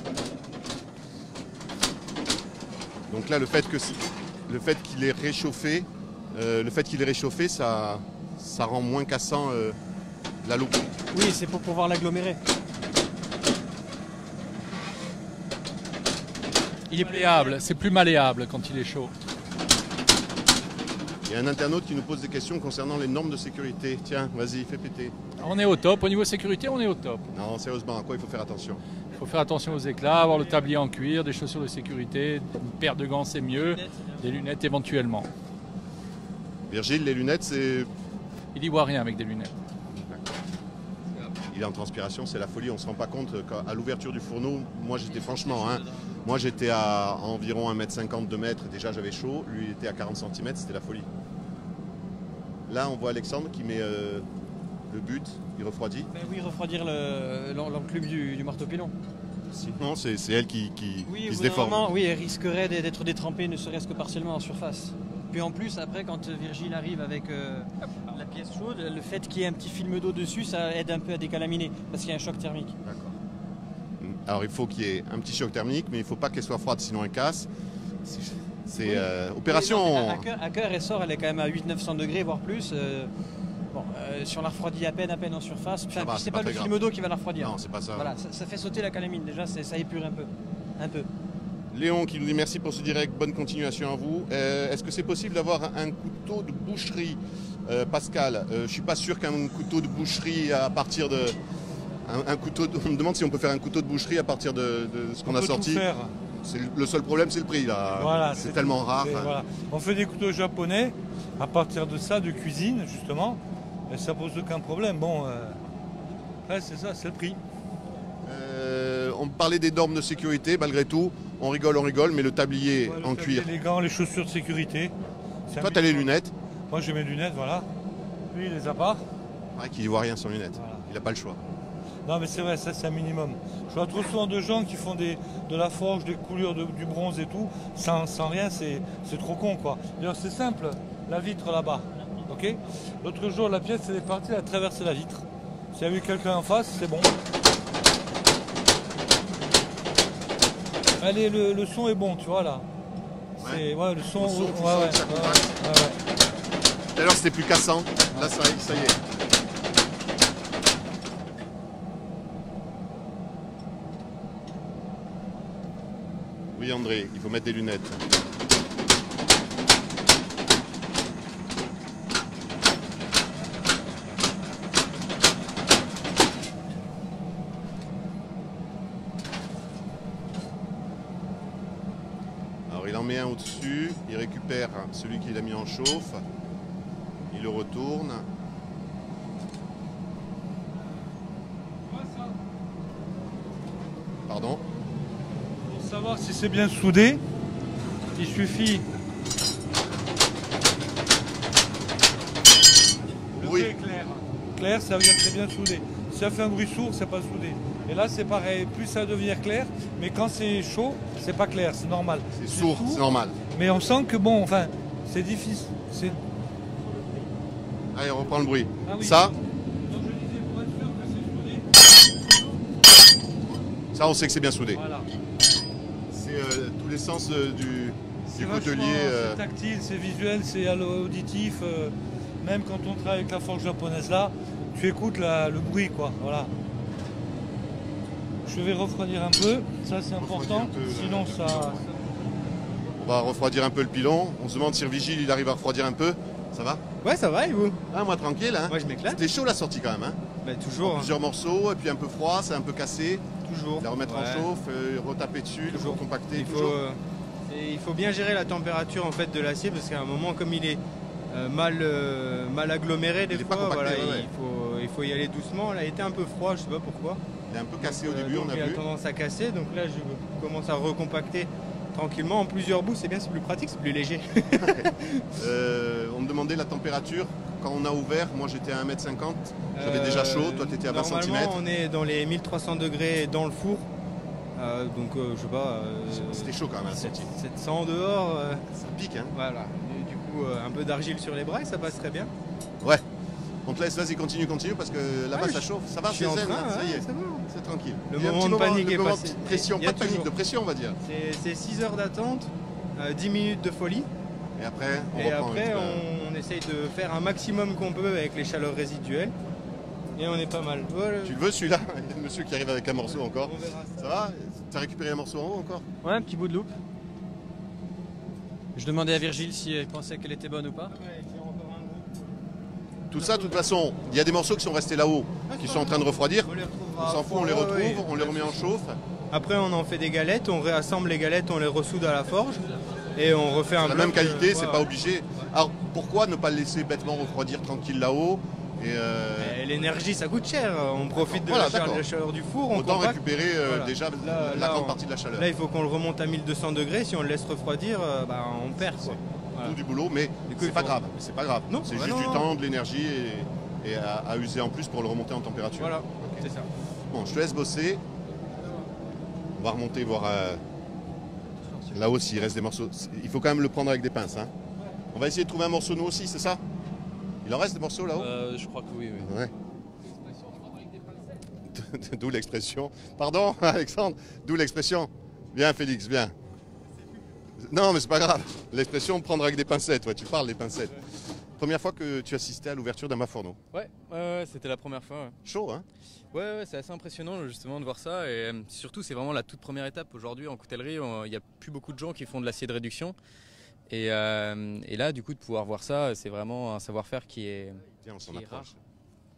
Donc là, le fait que le fait qu'il est réchauffé, euh, le fait qu'il est réchauffé, ça, ça rend moins cassant euh, la loupe. Oui, c'est pour pouvoir l'agglomérer. Il est pléable, c'est plus malléable quand il est chaud. Il y a un internaute qui nous pose des questions concernant les normes de sécurité. Tiens, vas-y, fais péter. On est au top, au niveau sécurité, on est au top. Non, sérieusement, à quoi il faut faire attention? Il faut faire attention aux éclats, avoir le tablier en cuir, des chaussures de sécurité, une paire de gants c'est mieux, des lunettes éventuellement. Virgile, les lunettes, c'est... Il y voit rien avec des lunettes. Il est en transpiration, c'est la folie, on ne se rend pas compte. Quand, à l'ouverture du fourneau, moi j'étais franchement, hein, moi j'étais à environ un mètre cinquante, deux mètres, déjà j'avais chaud, lui il était à quarante centimètres, c'était la folie. Là on voit Alexandre qui met euh, le but, il refroidit. Ben oui, refroidir le- l'en- l'enclume du, du marteau-pilon. Sinon c'est c'est elle qui, qui, Oui, qui au se bout d'un déforme. moment, oui, elle risquerait d'être détrempée, ne serait-ce que partiellement en surface. puis en plus, après, quand Virgile arrive avec euh, la pièce chaude, le fait qu'il y ait un petit film d'eau dessus, ça aide un peu à décalaminer, parce qu'il y a un choc thermique. D'accord. Alors il faut qu'il y ait un petit choc thermique, mais il ne faut pas qu'elle soit froide, sinon elle casse. C'est Oui. euh, opération. Oui, non, à, cœur, à cœur, elle sort, elle est quand même à huit neuf cents degrés, voire plus. Euh, bon, euh, si on la refroidit à peine, à peine en surface, enfin, va, c'est c'est pas, pas le très film grave. d'eau qui va la refroidir. Non, c'est pas ça. Voilà, ça, ça fait sauter la calamine, déjà, ça épure un peu. Un peu. Léon qui nous dit merci pour ce direct, bonne continuation à vous. Euh, Est-ce que c'est possible d'avoir un couteau de boucherie, euh, Pascal? euh, Je ne suis pas sûr qu'un couteau de boucherie à partir de... Un, un couteau de- on me demande si on peut faire un couteau de boucherie à partir de, de ce qu'on On a peut sorti. tout faire. C'est le- le seul problème, c'est le prix là. Voilà, c'est tellement rare. c'est- hein. voilà. On fait des couteaux japonais à partir de ça, de cuisine justement, et ça pose aucun problème. Bon, euh, ouais, c'est ça, c'est le prix. Euh, on parlait des normes de sécurité, malgré tout. On rigole, on rigole, mais le tablier Ouais, le en tablier, cuir. les gants, les chaussures de sécurité. C'est un Toi, tu as les minimum. lunettes. Moi, j'ai mes lunettes, voilà. Lui, il les a pas. Ouais, qui ne voit rien sans lunettes. Voilà. Il n'a pas le choix. Non, mais c'est vrai, ça, c'est un minimum. Je vois trop souvent de gens qui font des, de la forge, des coulures, de- du bronze et tout, sans, sans rien, c'est c'est trop con, quoi. D'ailleurs, c'est simple, la vitre là-bas, ok? L'autre jour, la pièce, elle est partie, elle a traversé la vitre. S'il y a eu quelqu'un en face, c'est bon. Allez, le, le son est bon, tu vois, là. C'est, ouais, le son... Le son, ouais, tu ouais, sens que ça ouais, compacte. ouais, ouais. Tout à l'heure, c'était plus cassant. Là, ça, ça y est. Oui, André, il faut mettre des lunettes. Alors, il en met un au-dessus, il récupère celui qu'il a mis en chauffe, il le retourne. Pardon? Pour savoir si c'est bien soudé, il suffit... Le Oui. bruit est clair. Clair, ça veut dire que c'est bien soudé. Si ça fait un bruit sourd, c'est pas soudé. Et là, c'est pareil. Plus ça va devenir clair, mais quand c'est chaud, c'est pas clair, c'est normal. C'est sourd, c'est normal. Mais on sent que bon, enfin, c'est difficile. C'est... Allez, on reprend le bruit. Ah oui. Ça, Donc je disais, pour être sûr que c'est soudé. ça, on sait que c'est bien soudé. Voilà. C'est euh, tous les sens euh, du, C'est du vachement- coutelier. euh, C'est tactile, c'est visuel, c'est auditif. euh, même quand on travaille avec la forge japonaise là, tu écoutes la- le bruit, quoi. Voilà. Je vais refroidir un peu, ça c'est important, un peu, euh, sinon le ça... pilon, On va refroidir un peu le pilon. On se demande si le vigile il arrive à refroidir un peu. Ça va? Ouais, ça va et vous? Ah, moi tranquille. Hein. Moi, je m'éclate. C'était chaud la sortie quand même. Hein. Bah, toujours. hein. Plusieurs morceaux, et puis un peu froid, c'est un peu cassé. Toujours. La remettre Ouais. en chauffe, euh, retaper dessus, le Toujours. compacter. Il faut, toujours. euh, et il faut bien gérer la température en fait de l'acier parce qu'à un moment comme il est euh, mal, euh, mal aggloméré des Il est pas fois, compacté, voilà, ouais, ouais. il, faut, il faut y aller doucement. Là, il était un peu froid, je sais pas pourquoi. Il est un peu cassé au Euh, début, donc on a il a vu. tendance à casser, donc là je commence à recompacter tranquillement en plusieurs bouts. C'est bien, c'est plus pratique, c'est plus léger. Euh, on me demandait la température. Quand on a ouvert, moi j'étais à un mètre cinquante. J'avais déjà chaud, toi tu étais à vingt Normalement, centimètres. on est dans les mille trois cents degrés dans le four. Euh, donc euh, je sais pas. euh, C'était chaud quand même à la sortie. sept cents dehors. euh, Ça pique, hein. voilà. Et du coup, euh, un peu d'argile sur les bras et ça passe très bien. Ouais. On te laisse, vas-y, continue, continue, parce que là-bas Ouais, ça je- chauffe. Ça va, je suis c'est en zen, train, hein, ça y ouais, est. ça va. C'est tranquille. Le Il y a un moment petit de panique le est moment passé. de pression, Il y a pas de panique, toujours. de pression, on va dire. C'est- C'est six heures d'attente, euh, dix minutes de folie. Et après, on et reprend. un après, petit peu. on, on essaye de faire un maximum qu'on peut avec les chaleurs résiduelles. Et on est pas mal. Voilà. Tu le veux celui-là? Il y a un monsieur qui arrive avec un morceau encore. On verra ça. Ça va? T'as récupéré un morceau en haut encore? Ouais, un petit bout de loupe. Je demandais à Virgile si elle pensait qu'elle était bonne ou pas. Ouais, il y a encore un groupe. Tout ça, de toute façon, il y a des morceaux qui sont restés là-haut, qui sont en train de refroidir. On les On retrouvera. s'en fout, on les Ouais, retrouve, ouais, on les remet en chauffe. Après, on en fait des galettes, on réassemble les galettes, on les ressoude à la forge et on refait un C'est la bloc, même qualité, euh, c'est voilà. pas obligé. Alors pourquoi ne pas le laisser bêtement refroidir tranquille là-haut et euh, Et l'énergie, ça coûte cher. On profite de Voilà, la, chaleur, d'accord. de la chaleur du four, on autant compacte. récupérer euh, Voilà. déjà Là- la là, grande on- partie de la chaleur. Là, il faut qu'on le remonte à mille deux cents degrés. Si on le laisse refroidir, euh, bah, on perd. Quoi. Voilà. Tout du boulot, mais Du coup, c'est il pas faut- grave. C'est pas grave. Non, c'est bah juste non, du non. temps, de l'énergie et, et à, à user en plus pour le remonter en température. Voilà, Ok. c'est ça. Bon, je te laisse bosser. On va remonter voir euh, là-haut s'il reste des morceaux. Il faut quand même le prendre avec des pinces. Hein. On va essayer de trouver un morceau nous aussi, c'est ça? Il en reste des morceaux là-haut? euh, Je crois que oui, oui. Ouais. D'où l'expression. Pardon, Alexandre? D'où l'expression? Viens, Félix, viens. Non, mais c'est pas grave. L'expression prendre avec des pincettes. Ouais, tu parles des pincettes. Première fois que tu assistais à l'ouverture d'un Bafourneau? Ouais, ouais, ouais, c'était la première fois. Ouais, Chaud, hein? ouais, ouais, c'est assez impressionnant justement de voir ça. Et euh, surtout, c'est vraiment la toute première étape. Aujourd'hui, en coutellerie, il n'y a plus beaucoup de gens qui font de l'acier de réduction. Et, euh, et là, du coup, de pouvoir voir ça, c'est vraiment un savoir-faire qui est, Tiens, on s'en qui est approche. rare.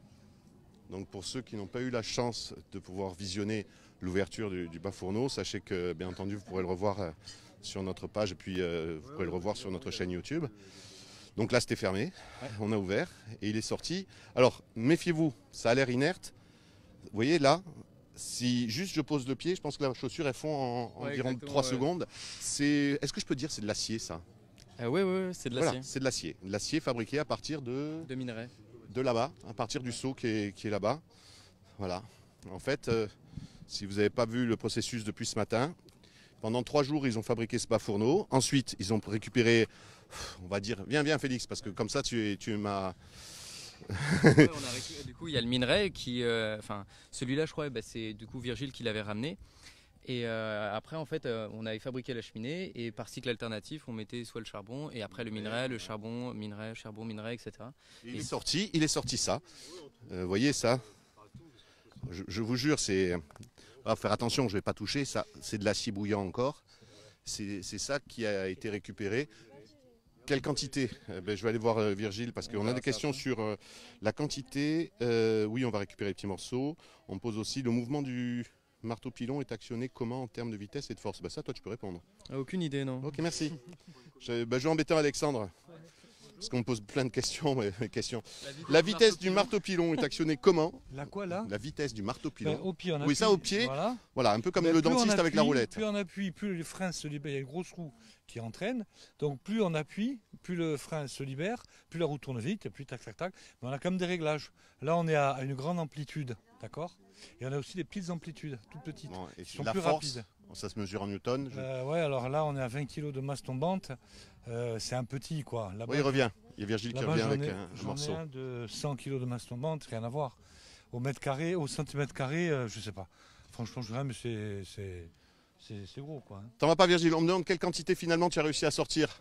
Donc pour ceux qui n'ont pas eu la chance de pouvoir visionner l'ouverture du, du Bafourneau, sachez que bien entendu vous pourrez le revoir euh, sur notre page et puis euh, vous pourrez le revoir sur notre chaîne YouTube. Donc là c'était fermé, Ouais. on a ouvert et il est sorti. Alors méfiez-vous, ça a l'air inerte. Vous voyez là, si juste je pose le pied, je pense que la chaussure elle fond en Ouais, environ exactement, trois ouais. secondes. C'est, est-ce que je peux dire c'est de l'acier ça? Euh, ouais, ouais, ouais, c'est de l'acier. Voilà, c'est de l'acier. De l'acier fabriqué à partir de... De minerai. de là-bas, à partir du seau qui est, qui est là-bas. Voilà. En fait, euh, si vous n'avez pas vu le processus depuis ce matin, pendant trois jours, ils ont fabriqué ce Bafourneau. Ensuite, ils ont récupéré, on va dire, viens, viens Félix, parce que comme ça, tu, es, tu m'as... Ouais, on a récu- du coup, il y a le minerai qui, euh, enfin, celui-là, je crois, bah, c'est du coup Virgile qui l'avait ramené. Et euh, après, en fait, euh, on avait fabriqué la cheminée et par cycle alternatif, on mettait soit le charbon et après le minerai, le charbon, minerai, charbon, minerai, et cetera. Il est sorti, il est sorti ça. Euh, vous voyez ça? je, je vous jure, c'est... Ah, faire attention, je ne vais pas toucher, ça, c'est de l'acier bouillant encore. C'est c'est ça qui a été récupéré. Quelle quantité? Eh ben, je vais aller voir euh, Virgile parce qu'on a des questions sur euh, la quantité. Euh, oui, on va récupérer les petits morceaux. On me pose aussi le mouvement du marteau pilon est actionné comment en termes de vitesse et de force? Ben, ça, toi, tu peux répondre. Aucune idée, non. Ok, merci. Je, ben, je vais embêter Alexandre. Parce qu'on me pose plein de questions. Mais, questions. La vitesse du marteau pilon est actionnée comment? La quoi là? La vitesse du marteau pilon. Ben, au pied, on Oui, ça, appuie, au pied. Voilà. Voilà, un peu comme Ben, le plus on dentiste avec la appuie, roulette. Plus on appuie, plus les freins se libèrent. Il y a une grosse roue qui entraîne. Donc plus on appuie, plus le frein se libère, plus la roue tourne vite, et plus tac tac tac. Mais on a quand même des réglages. Là on est à à une grande amplitude, d'accord? Et on a aussi des petites amplitudes, toutes petites, Bon, et qui sont la plus force, rapides. ça se mesure en newton. je- Euh, ouais, alors là on est à vingt kilos de masse tombante. Euh, c'est un petit quoi. Là-bas, Oui, il revient. Il y a Virgile qui là-bas, revient j'en avec ai- un j'en ai morceau. un de cent kilos de masse tombante, rien à voir. Au mètre carré, au centimètre carré, euh, je sais pas. Franchement, je dirais, mais c'est c'est- c'est- c'est gros quoi. hein. T'en vas pas Virgile, on me demande quelle quantité finalement tu as réussi à sortir.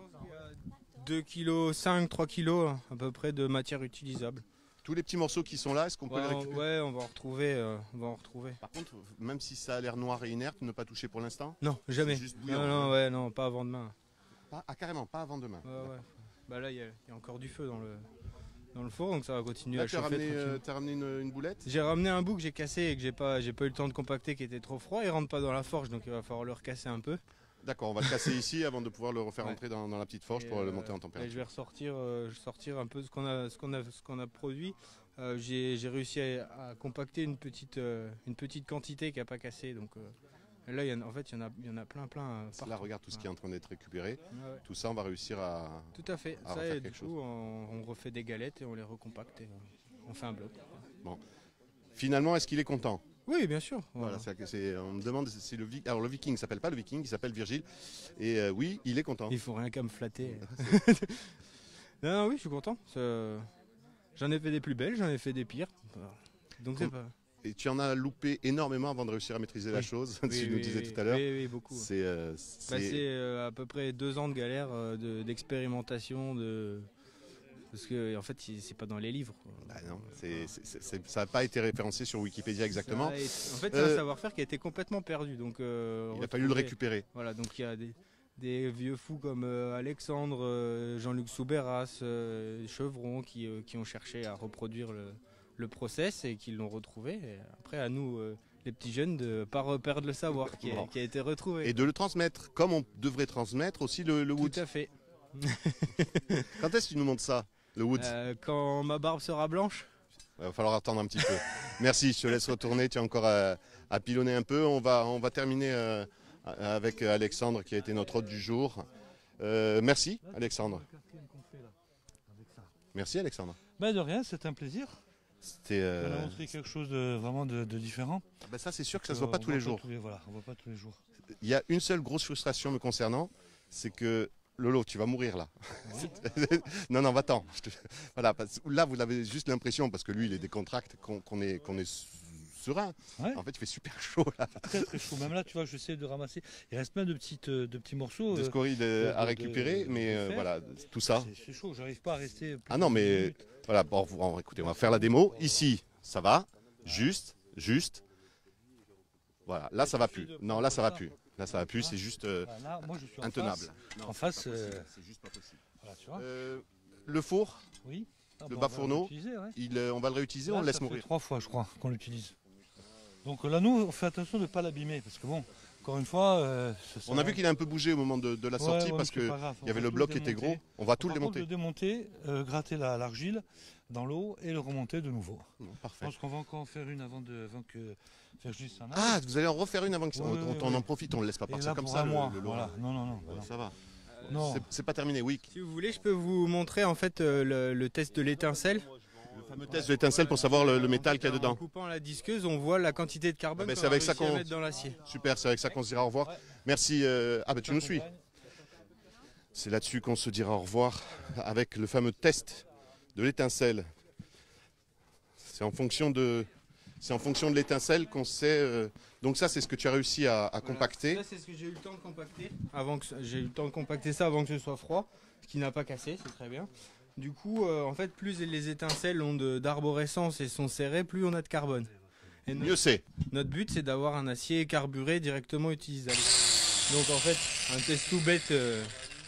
deux virgule cinq kilos, trois kilos à peu près de matière utilisable. Tous les petits morceaux qui sont là, est-ce qu'on peut Ouais, les on, récupérer? ouais, on va en retrouver. euh, on va en retrouver. Par contre, même si ça a l'air noir et inerte, ne pas toucher pour l'instant? Non, jamais. C'est juste bouillant, non, non, hein. ouais, non, pas avant demain. Pas- Ah carrément, pas avant demain. Ouais, ouais. Bah là, il y, a il y a encore du feu dans le, dans le four, donc ça va continuer Là, à tu as chauffer ramené, euh, tranquillement. t'as ramené une, une boulette? J'ai ramené un bout que j'ai cassé et que j'ai pas, j'ai pas eu le temps de compacter, qui était trop froid. Il rentre pas dans la forge, donc il va falloir le recasser un peu. D'accord, on va le casser ici avant de pouvoir le refaire Ouais. entrer dans, dans la petite forge Et, pour le euh, monter en Et je température. vais ressortir, euh, sortir un peu ce qu'on a, ce qu'on a, ce qu'on a produit. Euh, j'ai, j'ai réussi à, à compacter une petite, euh, une petite quantité qui a pas cassé. Donc euh, là, il y en a- en fait, il y en a, il y en a plein, plein. euh, Là, partout. regarde tout ce qui est en train d'être récupéré. Ouais, ouais. Tout ça, on va réussir à... Tout à fait. à Ça, refaire et du quelque coup, on, on refait des galettes et on les recompacte. Et on fait un bloc. Finalement, est-ce qu'il est content? Oui, bien sûr. Voilà, c'est, c'est- on me demande, c'est le, vi- alors le viking ne s'appelle pas le viking, il s'appelle Virgile. Et euh, oui, il est content. Il faut rien qu'à me flatter. non, non, oui, je suis content. Ça- J'en ai fait des plus belles, j'en ai fait des pires. Donc c'est Com- pas. Et tu en as loupé énormément avant de réussier à maîtriser la Oui. chose, Oui, tu nous oui, disais oui, tout à l'heure. Oui, oui, beaucoup. C'est, euh, Bah, c'est- c'est euh, à peu près deux ans de galère, euh, de- d'expérimentation, de... parce que en fait c'est c'est pas dans les livres. quoi. Bah non, c'est- c'est- c'est- c'est- ça n'a pas été référencé sur Wikipédia exactement. Ça a été- En fait, c'est Euh, un savoir-faire qui a été complètement perdu. Donc, euh, Il a fallu le retrouver- récupérer. Voilà, donc il y a des, des vieux fous comme euh, Alexandre, euh, Jean-Luc Soubeyras, euh, Chevron qui, euh, qui ont cherché à reproduire le, le process et qui l'ont retrouvé. Et après, à nous, euh, les petits jeunes, de ne pas perdre le savoir qui, a- Bon. qui a été retrouvé. Et de le transmettre, comme on devrait transmettre aussi le, le wood. Tout à fait. Quand est-ce que tu nous montres ça, le wood? Euh, quand ma barbe sera blanche. Il va falloir attendre un petit peu. Merci, je te laisse retourner, tu as encore à, à pilonner un peu. On va, on va terminer euh, avec Alexandre qui a été notre hôte du jour. Euh, merci Alexandre. Merci Alexandre. Ben de rien, c'est un plaisir. C'était, euh, On a montré quelque chose de vraiment de, de différent. bah ça c'est sûr que ça se Euh, voit pas on tous les voit jours. tous les- voilà, on voit pas tous les jours. Il y a une seule grosse frustration me concernant, c'est que Lolo, tu vas mourir là. non, non, va-t'en. Te... Voilà, parce... Là, vous avez juste l'impression, parce que lui, il est décontracté, qu'on qu'on est, qu'on est serein. Ouais. En fait, il fait super chaud là. Très très chaud. Même là, tu vois, j'essaie de ramasser. Il reste plein de, petites, de petits morceaux. De scories euh, à récupérer, de, mais de euh, voilà, tout ça. C'est chaud, j'arrive pas à rester. Ah non, mais voilà, bon, bon, écoutez, on va faire la démo. Ici, ça va. Juste, juste. Voilà, là, ça va plus. Non, là, ça va plus. Là, ça va plus, c'est juste euh, là, moi, je suis en intenable. Face. Non, en face, c'est euh... juste pas possible. Voilà, tu vois. Euh, le four, oui. Ah, le bon, bas fourneau, ouais. il, euh, on va le réutiliser, là, on le laisse ça mourir. Fait trois fois, je crois, qu'on l'utilise. Donc là, nous, on fait attention de ne pas l'abîmer, parce que bon, encore une fois... Euh, on a vu qu'il a un peu bougé au moment de, de la sortie, ouais, ouais, parce qu'il y avait le bloc qui était gros. On va tout le démonter. le démonter, euh, gratter l'argile dans l'eau et le remonter de nouveau. Non, parfait. Je pense qu'on va encore en faire une avant, de, avant que Fergus s'en aille. Ah, vous allez en refaire une avant que ouais, on, ouais, on ouais. en profite, on ne le laisse pas partir là, comme pour ça. Un le, mois. le voilà. Non, non, non. Ouais, ça va. Non. C'est pas terminé, oui. Si vous voulez, je peux vous montrer en fait euh, le, le test de l'étincelle. Le fameux test de l'étincelle pour savoir le, le métal qu'il y a dedans. En coupant la disqueuse, on voit la quantité de carbone. Ah ben qu'on c'est avec a ça réussi à qu'on mettre dans l'acier. Super, c'est avec ça qu'on se dira au revoir. Merci. Euh... Ah ben tu nous suis. C'est là-dessus qu'on se dira au revoir avec le fameux test de l'étincelle. C'est en fonction de, c'est en fonction de l'étincelle qu'on sait. Euh... Donc ça, c'est ce que tu as réussi à, à voilà. compacter. Ça, c'est ce que j'ai eu le temps de compacter. Avant que j'ai eu le temps de compacter ça avant que ce soit froid, ce qui n'a pas cassé, c'est très bien. Du coup, euh, en fait, plus les étincelles ont d'arborescence et sont serrées, plus on a de carbone. Et Mieux c'est. Notre but, c'est d'avoir un acier carburé directement utilisable. Donc en fait, un test tout bête. Euh,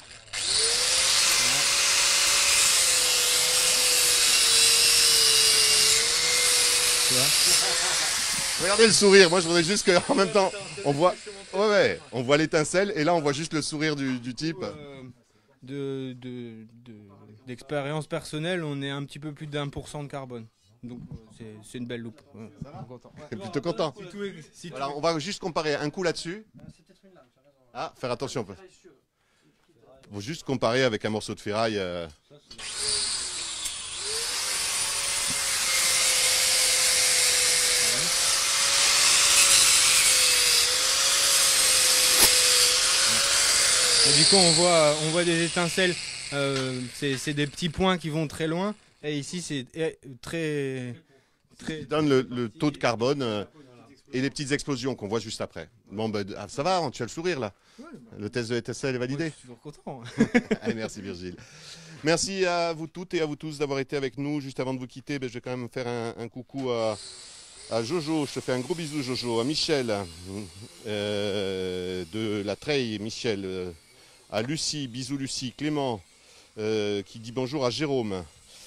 Regardez le sourire, moi je voudrais juste qu'en même temps, on voit, ouais, ouais, on voit l'étincelle et là on voit juste le sourire du, du type. Euh, de, de, de, d'expérience personnelle, on est un petit peu plus d'un pour cent de carbone. Donc c'est une belle loupe. Ouais. T'es plutôt content. Si tout est, si voilà, tout... on va juste comparer un coup là-dessus. Ah, faire attention un peu. Il faut juste comparer avec un morceau de ferraille. Euh... Et du coup, on voit, on voit des étincelles. Euh, c'est des petits points qui vont très loin. Et ici, c'est très, très. Qui donne le, le taux de carbone euh, et les petites explosions qu'on voit juste après. Bon, ben, ah, ça va, tu as le sourire là. Le test de l'étincelle est validé. Ouais, je suis toujours content. Allez, merci Virgile. Merci à vous toutes et à vous tous d'avoir été avec nous. Juste avant de vous quitter, ben, je vais quand même faire un, un coucou à. À Jojo, je te fais un gros bisou Jojo, à Michel euh, de la Treille, Michel, euh, à Lucie, bisous Lucie, Clément euh, qui dit bonjour à Jérôme,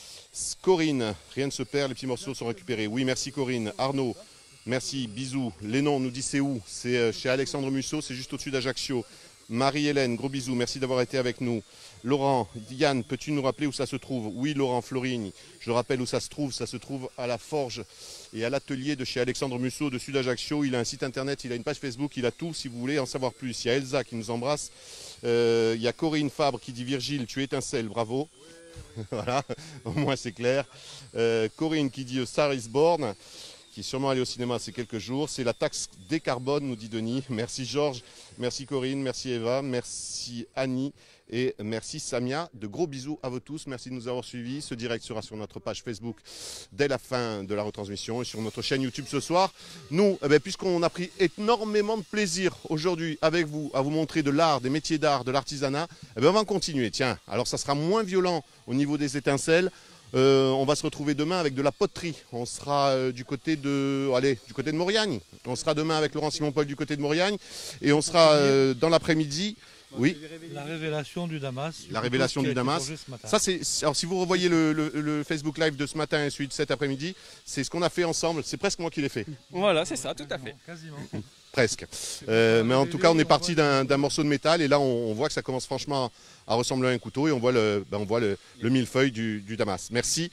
Corinne, rien ne se perd, les petits morceaux sont récupérés, oui merci Corinne, Arnaud, merci, bisous, Lénon nous dit c'est où, c'est chez Alexandre Musso, c'est juste au-dessus d'Ajaccio, Marie-Hélène, gros bisous, merci d'avoir été avec nous. Laurent, Yann, peux-tu nous rappeler où ça se trouve? Oui, Laurent, Florine, je rappelle où ça se trouve. Ça se trouve à la forge et à l'atelier de chez Alexandre Musso, de Sud Ajaccio. Il a un site internet, il a une page Facebook, il a tout si vous voulez en savoir plus. Il y a Elsa qui nous embrasse. Euh, il y a Corinne Fabre qui dit Virgile, tu étincelles, bravo. Voilà, au moins c'est clair. Euh, Corinne qui dit Star is Born, qui est sûrement allé au cinéma ces quelques jours. C'est la taxe des carbones, nous dit Denis. Merci Georges, merci Corinne, merci Eva, merci Annie et merci Samia. De gros bisous à vous tous, merci de nous avoir suivis. Ce direct sera sur notre page Facebook dès la fin de la retransmission et sur notre chaîne YouTube ce soir. Nous, eh bien, puisqu'on a pris énormément de plaisir aujourd'hui avec vous à vous montrer de l'art, des métiers d'art, de l'artisanat, eh bien, on va continuer. Tiens, alors ça sera moins violent au niveau des étincelles. Euh, on va se retrouver demain avec de la poterie. On sera euh, du côté de, allez, du côté de Mauriagne. On sera demain avec Laurent Simon-Paul du côté de Mauriagne. Et on sera euh, dans l'après-midi. Oui. La révélation du Damas. La révélation du Damas. Ça, c'est. Alors, si vous revoyez le, le, le Facebook Live de ce matin et celui de cet après-midi, c'est ce qu'on a fait ensemble. C'est presque moi qui l'ai fait. Voilà, c'est ça, tout à fait. Quasiment. Presque. Euh, mais en tout cas, on est parti d'un morceau de métal et là, on, on voit que ça commence franchement à ressembler à un couteau et on voit le, ben, on voit le, le millefeuille du, du Damas. Merci.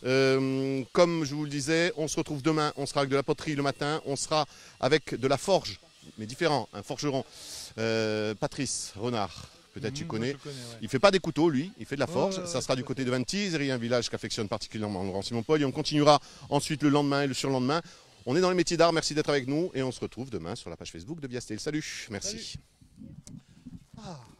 Euh, comme je vous le disais, on se retrouve demain. On sera avec de la poterie le matin. On sera avec de la forge, mais différent, un forgeron. Euh, Patrice Renard. Peut-être mmh, tu connais. connais ouais. Il fait pas des couteaux, lui, il fait de la forge. Oh, ça sera du côté de Ventiseri, un village qu'affectionne particulièrement Laurent Simon-Paul. Et on continuera ensuite le lendemain et le surlendemain. On est dans les métiers d'art, merci d'être avec nous. Et on se retrouve demain sur la page Facebook de Biastel. Salut, merci. Salut. Ah.